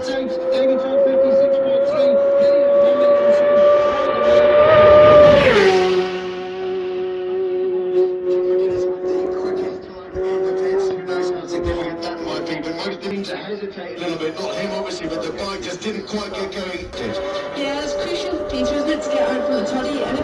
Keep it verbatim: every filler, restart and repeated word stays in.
takes eighty-two fifty-six point three. Most seemed to hesitate a little bit, not him obviously, but the bike just didn't quite get going. Yeah, it's crucial, Peter, isn't it, to get out from the toddy.